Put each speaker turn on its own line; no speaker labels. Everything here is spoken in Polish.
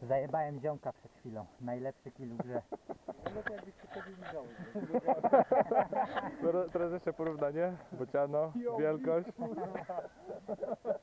Zajebałem ziomka przed chwilą. Najlepszy kill w grze.
Teraz jeszcze porównanie. Bociano, wielkość.